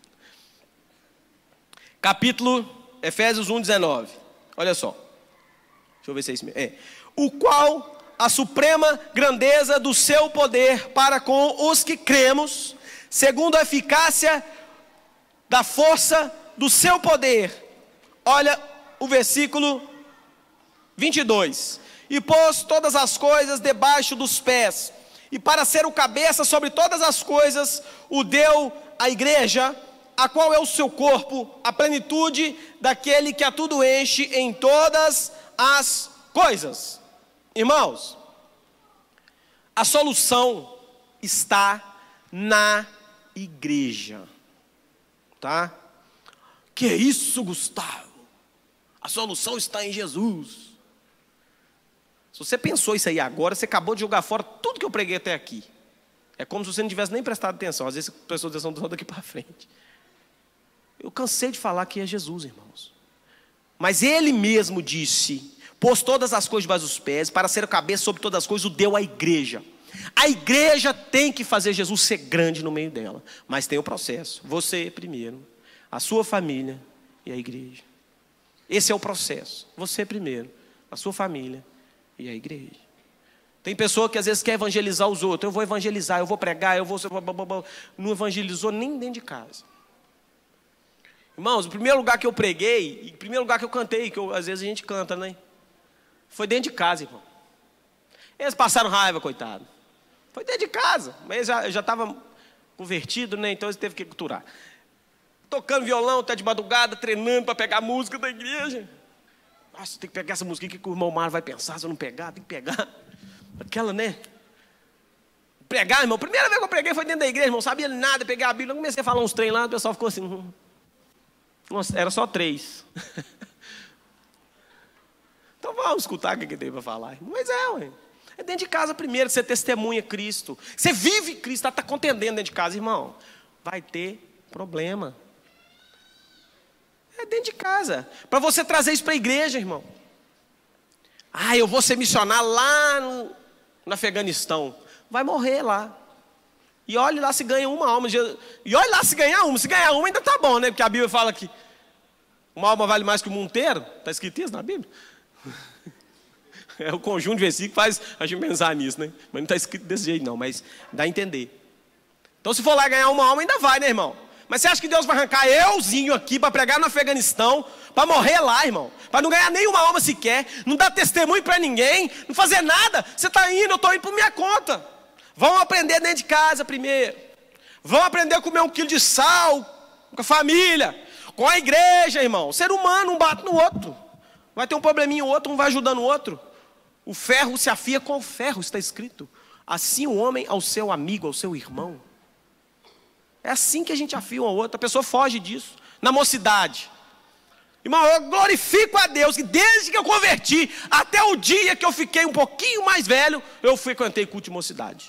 Capítulo Efésios 1, 19. Olha só. Deixa eu ver se é isso mesmo. O qual a suprema grandeza do seu poder para com os que cremos, segundo a eficácia da força do seu poder. Olha o versículo 22. E pôs todas as coisas debaixo dos pés, e para ser o cabeça sobre todas as coisas, o deu à igreja, a qual é o seu corpo, a plenitude daquele que a tudo enche em todas as coisas. Irmãos, a solução está na igreja, tá? Que isso, Gustavo? A solução está em Jesus. Se você pensou isso aí agora, você acabou de jogar fora tudo que eu preguei até aqui. É como se você não tivesse nem prestado atenção. Às vezes você prestou atenção só daqui para frente. Eu cansei de falar que é Jesus, irmãos. Mas Ele mesmo disse: pôs todas as coisas debaixo dos pés, para ser a cabeça sobre todas as coisas, o deu à igreja. A igreja tem que fazer Jesus ser grande no meio dela. Mas tem o processo. Você primeiro, a sua família e a igreja. Esse é o processo. Você primeiro, a sua família e a igreja. Tem pessoa que às vezes quer evangelizar os outros. Eu vou evangelizar, eu vou pregar, eu vou... Não evangelizou nem dentro de casa. Irmãos, o primeiro lugar que eu preguei, e o primeiro lugar que eu cantei, que às vezes a gente canta, né? Foi dentro de casa, irmão. Eles passaram raiva, coitado. Foi dentro de casa, mas eu já estava convertido, né? Então eles teve que culturar. Tocando violão até de madrugada, treinando para pegar a música da igreja. Nossa, tem que pegar essa música, o que o irmão Mário vai pensar se eu não pegar? Tem que pegar. Aquela, né? Pregar, irmão. Primeira vez que eu preguei foi dentro da igreja, irmão. Sabia nada, peguei a Bíblia. Eu comecei a falar uns trem lá, o pessoal ficou assim. Nossa, era só 3. Então vamos escutar o que tem para falar. Mas ué. É dentro de casa primeiro que você testemunha Cristo. Você vive Cristo, está contendendo dentro de casa, irmão. Vai ter problema. É dentro de casa. Para você trazer isso para a igreja, irmão. Eu vou ser missionário lá no Afeganistão. Vai morrer lá. E olhe lá se ganha uma alma. E olhe lá se ganhar uma. Se ganhar uma ainda tá bom, né? Porque a Bíblia fala que uma alma vale mais que o mundo inteiro. Está escrito isso na Bíblia? É o conjunto de versículos que faz a gente pensar nisso, né? Mas não está escrito desse jeito não, mas dá a entender. Então se for lá ganhar uma alma ainda vai, né, irmão? Mas você acha que Deus vai arrancar euzinho aqui para pregar no Afeganistão, para morrer lá, irmão? Para não ganhar nenhuma alma sequer, não dar testemunho para ninguém, não fazer nada. Você está indo, eu estou indo por minha conta. Vão aprender dentro de casa primeiro. Vão aprender a comer 1 quilo de sal com a família, com a igreja, irmão. O ser humano um bate no outro. Vai ter um probleminha o outro, um vai ajudando o outro. O ferro se afia com o ferro, está escrito. Assim o homem ao seu amigo, ao seu irmão. É assim que a gente afia um ao outro. A pessoa foge disso. Na mocidade. Irmão, eu glorifico a Deus que desde que eu converti até o dia que eu fiquei um pouquinho mais velho, eu frequentei culto de mocidade.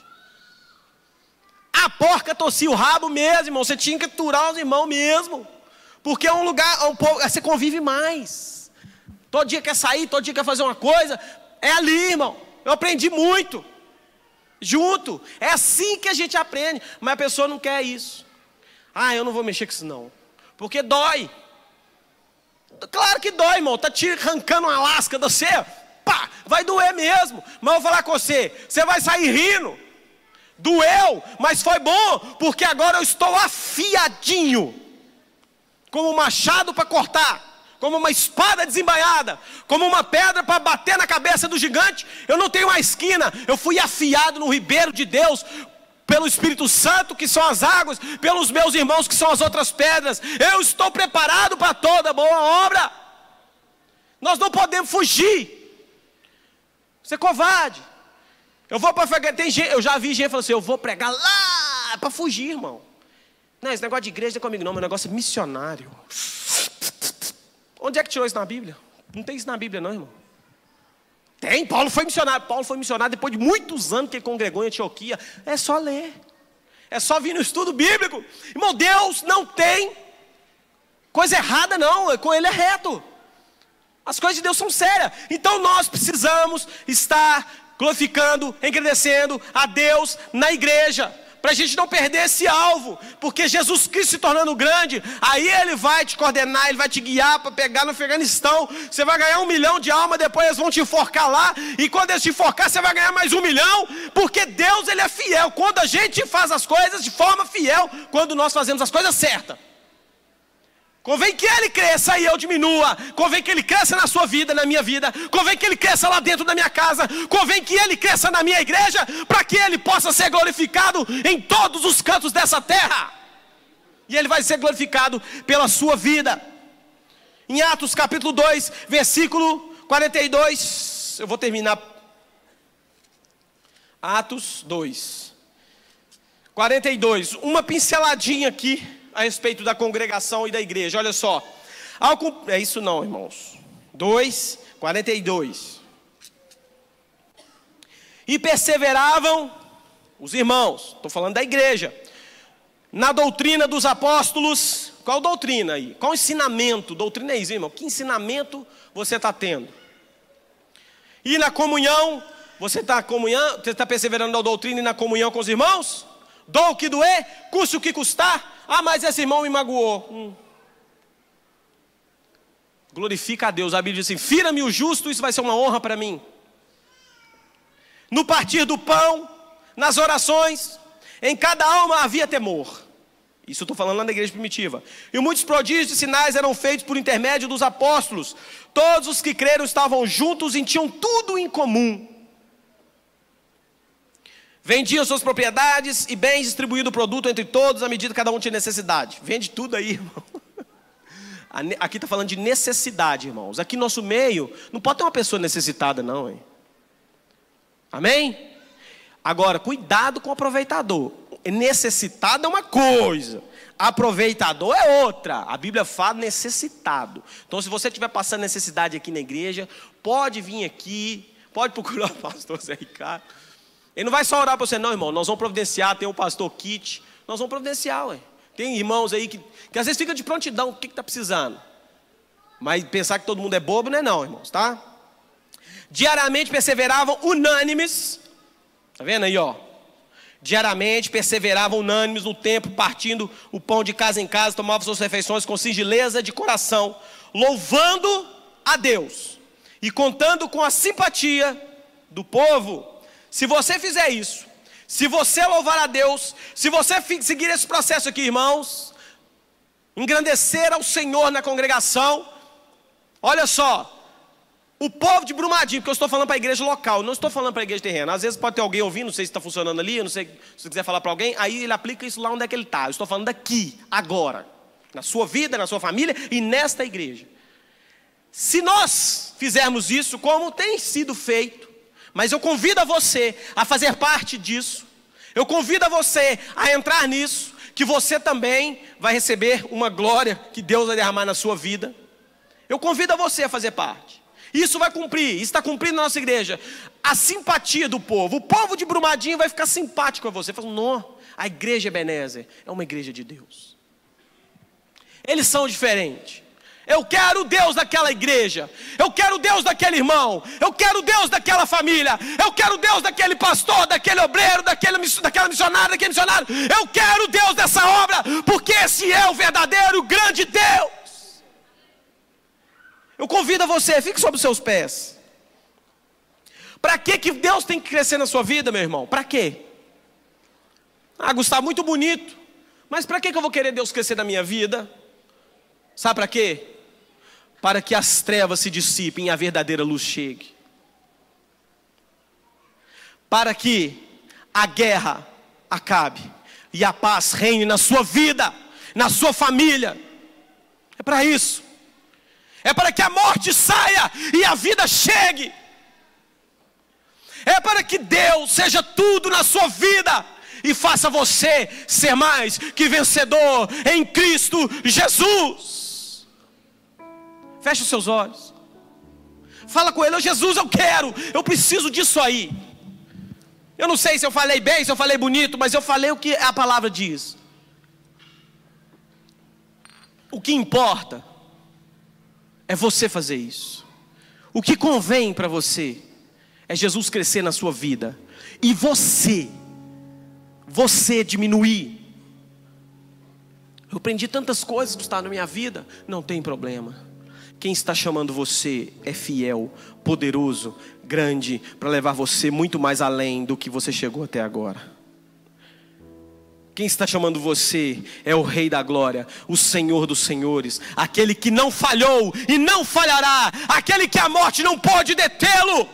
A porca torcia o rabo mesmo, irmão. Você tinha que aturar os irmãos mesmo. Porque é um lugar, você convive mais. Todo dia quer sair, todo dia quer fazer uma coisa. É ali, irmão. Eu aprendi muito. Junto. É assim que a gente aprende. Mas a pessoa não quer isso. Eu não vou mexer com isso não. Porque dói. Claro que dói, irmão. Tá te arrancando uma lasca de você. Pá, vai doer mesmo. Mas eu vou falar com você. Você vai sair rindo. Doeu, mas foi bom. Porque agora eu estou afiadinho. Como um machado para cortar. Como uma espada desembainhada, como uma pedra para bater na cabeça do gigante. Eu não tenho mais esquina. Eu fui afiado no ribeiro de Deus, pelo Espírito Santo, que são as águas, pelos meus irmãos, que são as outras pedras. Eu estou preparado para toda boa obra. Nós não podemos fugir. Você é covarde. Eu vou para eu já vi gente falando assim, eu vou pregar lá para fugir, irmão. Não, esse negócio de igreja não é comigo não, meu negócio é missionário. Onde é que tirou isso na Bíblia? Não tem isso na Bíblia não, irmão. Tem, Paulo foi missionário. Paulo foi missionário depois de muitos anos que ele congregou em Antioquia. É só ler. É só vir no estudo bíblico. Irmão, Deus não tem coisa errada não. Com Ele é reto. As coisas de Deus são sérias. Então nós precisamos estar glorificando, engrandecendo a Deus na igreja. Para a gente não perder esse alvo, porque Jesus Cristo se tornando grande, aí Ele vai te coordenar, Ele vai te guiar para pegar no Afeganistão. Você vai ganhar 1 milhão de almas, depois eles vão te enforcar lá, e quando eles te enforcar, você vai ganhar mais 1 milhão, porque Deus Ele é fiel. Quando a gente faz as coisas de forma fiel, quando nós fazemos as coisas certas, convém que Ele cresça e eu diminua. Convém que Ele cresça na sua vida, na minha vida. Convém que Ele cresça lá dentro da minha casa. Convém que Ele cresça na minha igreja, para que Ele possa ser glorificado em todos os cantos dessa terra. E Ele vai ser glorificado pela sua vida. Em Atos capítulo 2, versículo 42. Eu vou terminar. Atos 2, 42. Uma pinceladinha aqui a respeito da congregação e da igreja. Olha só. É isso não, irmãos. 2, 42. E perseveravam os irmãos, estou falando da igreja, na doutrina dos apóstolos. Qual doutrina aí? Qual ensinamento? Doutrina é isso, irmão. Que ensinamento você está tendo? E na comunhão, você está perseverando na doutrina e na comunhão com os irmãos? Dou o que doer, custe o que custar. Mas esse irmão me magoou. Glorifica a Deus. A Bíblia diz assim: fira-me o justo, isso vai ser uma honra para mim. No partir do pão, nas orações, em cada alma havia temor. Isso eu estou falando lá na igreja primitiva. E muitos prodígios e sinais eram feitos por intermédio dos apóstolos. Todos os que creram estavam juntos e tinham tudo em comum. Vendiam suas propriedades e bens, distribuindo o produto entre todos à medida que cada um tinha necessidade. Vende tudo aí, irmão. Aqui está falando de necessidade, irmãos. Aqui no nosso meio, não pode ter uma pessoa necessitada não, hein? Amém? Agora, cuidado com o aproveitador. Necessitado é uma coisa, aproveitador é outra. A Bíblia fala necessitado. Então, se você estiver passando necessidade aqui na igreja, pode vir aqui, pode procurar o pastor Zé Ricardo. Ele não vai só orar para você, não, irmão. Nós vamos providenciar, tem o pastor Kit. Nós vamos providenciar, ué. Tem irmãos aí que às vezes fica de prontidão, o que está precisando? Mas pensar que todo mundo é bobo, não é não, irmãos, tá? Diariamente perseveravam unânimes. Está vendo aí, ó? Diariamente perseveravam unânimes no templo, partindo o pão de casa em casa, tomavam suas refeições com singeleza de coração, louvando a Deus e contando com a simpatia do povo. Se você fizer isso, se você louvar a Deus, se você seguir esse processo aqui, irmãos, engrandecer ao Senhor na congregação, olha só, o povo de Brumadinho, porque eu estou falando para a igreja local, não estou falando para a igreja terrena. Às vezes pode ter alguém ouvindo, não sei se está funcionando ali, eu não sei se você quiser falar para alguém, aí ele aplica isso lá onde é que ele está. Eu estou falando daqui, agora, na sua vida, na sua família e nesta igreja. Se nós fizermos isso como tem sido feito, mas eu convido a você a fazer parte disso, eu convido a você a entrar nisso, que você também vai receber uma glória que Deus vai derramar na sua vida. Eu convido a você a fazer parte. Isso vai cumprir, isso está cumprindo na nossa igreja. A simpatia do povo. O povo de Brumadinho vai ficar simpático a você. Fala, não, a igreja Ebenezer é uma igreja de Deus. Eles são diferentes. Eu quero o Deus daquela igreja. Eu quero o Deus daquele irmão. Eu quero o Deus daquela família. Eu quero o Deus daquele pastor, daquele obreiro, daquela missionária, daquele missionário. Eu quero o Deus dessa obra, porque esse é o verdadeiro, grande Deus. Eu convido a você, fique sobre os seus pés. Para que Deus tem que crescer na sua vida, meu irmão? Para quê? Ah, Gustavo, muito bonito. Mas para que eu vou querer Deus crescer na minha vida? Sabe para quê? Para que as trevas se dissipem e a verdadeira luz chegue. Para que a guerra acabe e a paz reine na sua vida, na sua família. É para isso. É para que a morte saia e a vida chegue. É para que Deus seja tudo na sua vida e faça você ser mais que vencedor em Cristo Jesus. Feche os seus olhos. Fala com ele, oh, Jesus, eu preciso disso aí. Eu não sei se eu falei bem, se eu falei bonito, mas eu falei o que a palavra diz. O que importa é você fazer isso. O que convém para você é Jesus crescer na sua vida e você diminuir. Eu aprendi tantas coisas que estão na minha vida, não tem problema. Quem está chamando você é fiel, poderoso, grande, para levar você muito mais além do que você chegou até agora. Quem está chamando você é o Rei da Glória, o Senhor dos Senhores, aquele que não falhou e não falhará, aquele que a morte não pode detê-lo.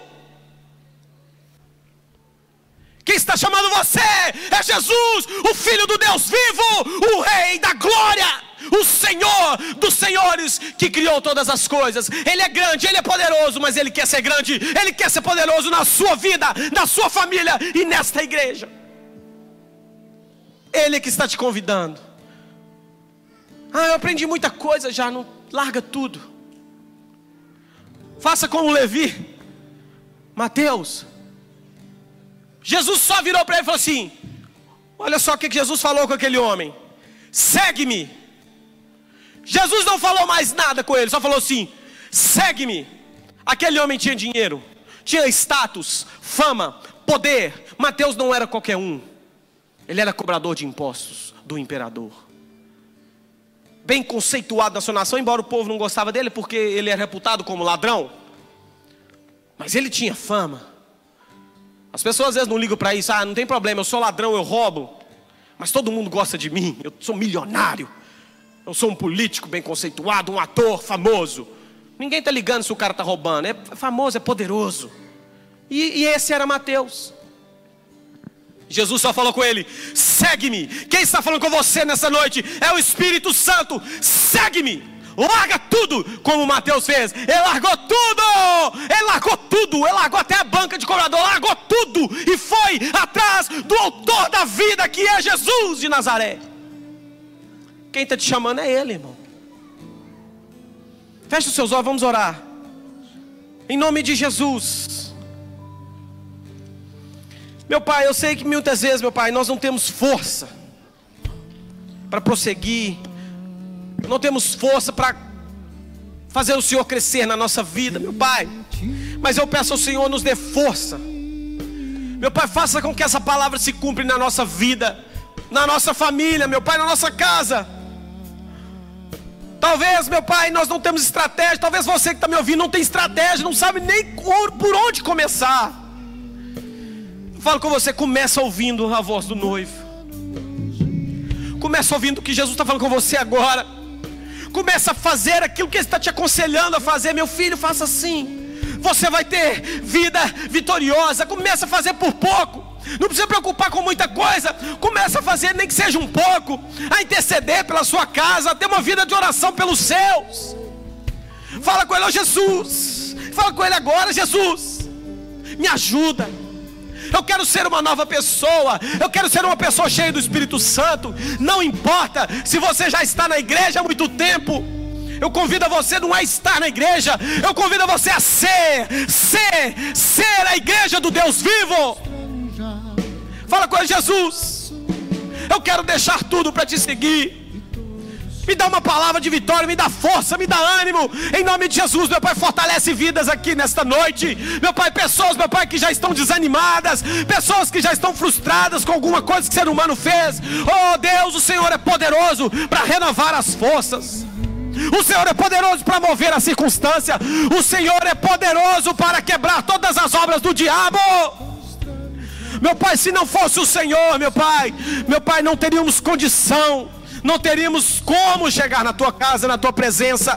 Quem está chamando você é Jesus, o Filho do Deus vivo, o Rei da Glória, o Senhor dos Senhores, que criou todas as coisas. Ele é grande, Ele é poderoso, mas Ele quer ser grande, Ele quer ser poderoso na sua vida, na sua família e nesta igreja. Ele é que está te convidando. Ah, eu aprendi muita coisa já, não larga tudo. Faça como Levi, Mateus. Jesus só virou para ele e falou assim: olha só o que Jesus falou com aquele homem: segue-me. Jesus não falou mais nada com ele, só falou assim: segue-me. Aquele homem tinha dinheiro, tinha status, fama, poder. Mateus não era qualquer um. Ele era cobrador de impostos do imperador, bem conceituado na sua nação, embora o povo não gostava dele porque ele era reputado como ladrão. Mas ele tinha fama. As pessoas às vezes não ligam para isso. Ah, não tem problema, eu sou ladrão, eu roubo. mas todo mundo gosta de mim, eu sou milionário, eu sou um político bem conceituado, um ator famoso. Ninguém está ligando se o cara está roubando, é famoso, é poderoso. E esse era Mateus. Jesus só falou com ele: segue-me. Quem está falando com você nessa noite é o Espírito Santo. Segue-me. Larga tudo, como Mateus fez. Ele largou tudo. Ele largou tudo. Ele largou até a banca de cobrador. Largou tudo e foi atrás do autor da vida, que é Jesus de Nazaré. Quem está te chamando é Ele, irmão. Feche os seus olhos, vamos orar. Em nome de Jesus. Meu Pai, eu sei que muitas vezes, meu Pai, nós não temos força para prosseguir. Não temos força para fazer o Senhor crescer na nossa vida, meu Pai. Mas eu peço ao Senhor, nos dê força. Meu Pai, faça com que essa palavra se cumpra na nossa vida, na nossa família, meu Pai, na nossa casa. Talvez, meu Pai, nós não temos estratégia. Talvez você que está me ouvindo não tem estratégia, não sabe nem por onde começar. Eu falo com você, começa ouvindo a voz do noivo. Começa ouvindo o que Jesus está falando com você agora. Começa a fazer aquilo que Ele está te aconselhando a fazer. Meu filho, faça assim. Você vai ter vida vitoriosa. Começa a fazer por pouco. Não precisa preocupar com muita coisa. Começa a fazer, nem que seja um pouco. A interceder pela sua casa. A ter uma vida de oração pelos seus. Fala com Ele: ó Jesus. Fala com Ele agora: Jesus, me ajuda. Eu quero ser uma nova pessoa. Eu quero ser uma pessoa cheia do Espírito Santo. Não importa se você já está na igreja há muito tempo. Eu convido a você não a estar na igreja. Eu convido a você a ser a igreja do Deus vivo. Fala com Ele: Jesus, eu quero deixar tudo para te seguir. Me dá uma palavra de vitória, me dá força, me dá ânimo. Em nome de Jesus, meu Pai, fortalece vidas aqui nesta noite. Meu Pai, pessoas, meu Pai, que já estão desanimadas, pessoas que já estão frustradas com alguma coisa que o ser humano fez. Oh Deus, o Senhor é poderoso para renovar as forças. O Senhor é poderoso para mover a circunstância. O Senhor é poderoso para quebrar todas as obras do diabo. Meu Pai, se não fosse o Senhor, meu Pai, não teríamos condição, não teríamos como chegar na tua casa, na tua presença.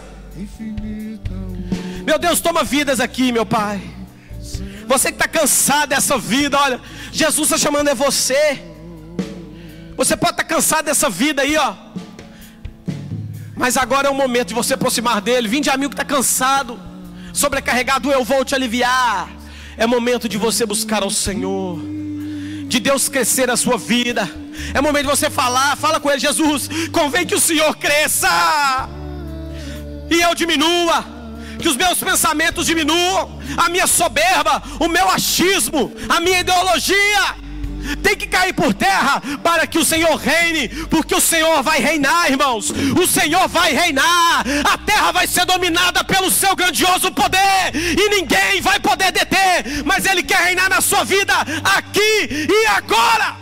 Meu Deus, toma vidas aqui, meu Pai. Você que está cansado dessa vida, olha, Jesus está chamando é você. Você pode estar cansado dessa vida aí, ó, mas agora é o momento de você aproximar dele. Vinde a mim que está cansado, sobrecarregado, eu vou te aliviar. É momento de você buscar ao Senhor, de Deus crescer a sua vida. É momento de você fala com Ele: Jesus, convém que o Senhor cresça e eu diminua, que os meus pensamentos diminuam, a minha soberba, o meu achismo, a minha ideologia tem que cair por terra para que o Senhor reine, porque o Senhor vai reinar, irmãos. O Senhor vai reinar. A terra vai ser dominada pelo seu grandioso poder e ninguém vai poder deter, mas Ele quer reinar na sua vida aqui e agora.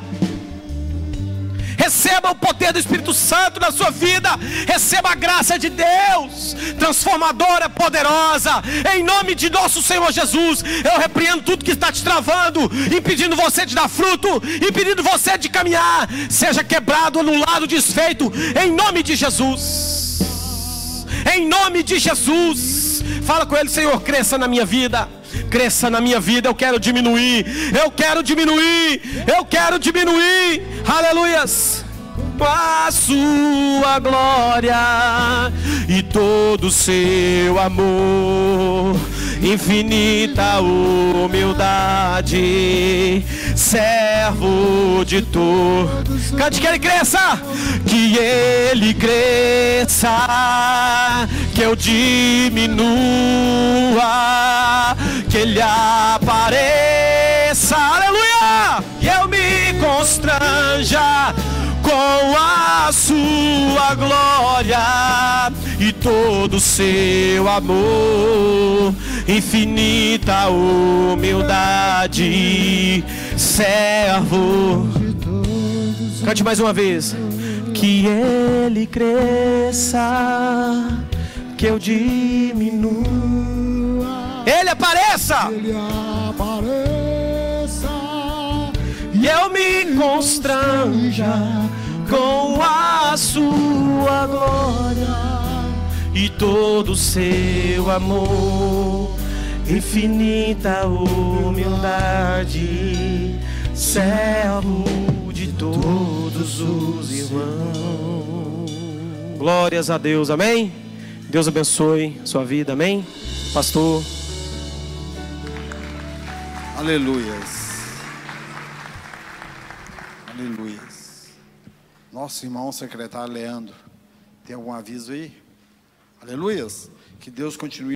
Receba o poder do Espírito Santo na sua vida. Receba a graça de Deus transformadora, poderosa. Em nome de nosso Senhor Jesus, eu repreendo tudo que está te travando, impedindo você de dar fruto, impedindo você de caminhar. Seja quebrado, anulado, desfeito, em nome de Jesus. Em nome de Jesus. Fala com Ele: Senhor, cresça na minha vida. Cresça na minha vida, eu quero diminuir. Eu quero diminuir. Eu quero diminuir. Aleluias. A sua glória e todo o seu amor, infinita humildade, servo de todos. Cante que Ele cresça. Que Ele cresça, que eu diminua, que Ele apareça, aleluia, que eu me constranja com a sua glória e todo o seu amor, infinita humildade, servo. Cante mais uma vez. Que Ele cresça, que eu diminua, Ele apareça, e eu me constranja com a sua glória e todo o seu amor, infinita humildade, servo de todos os irmãos. Glórias a Deus, amém? Deus abençoe a sua vida, amém? Pastor. Aleluias. Aleluias. Nosso irmão secretário Leandro, tem algum aviso aí? Aleluias. Que Deus continue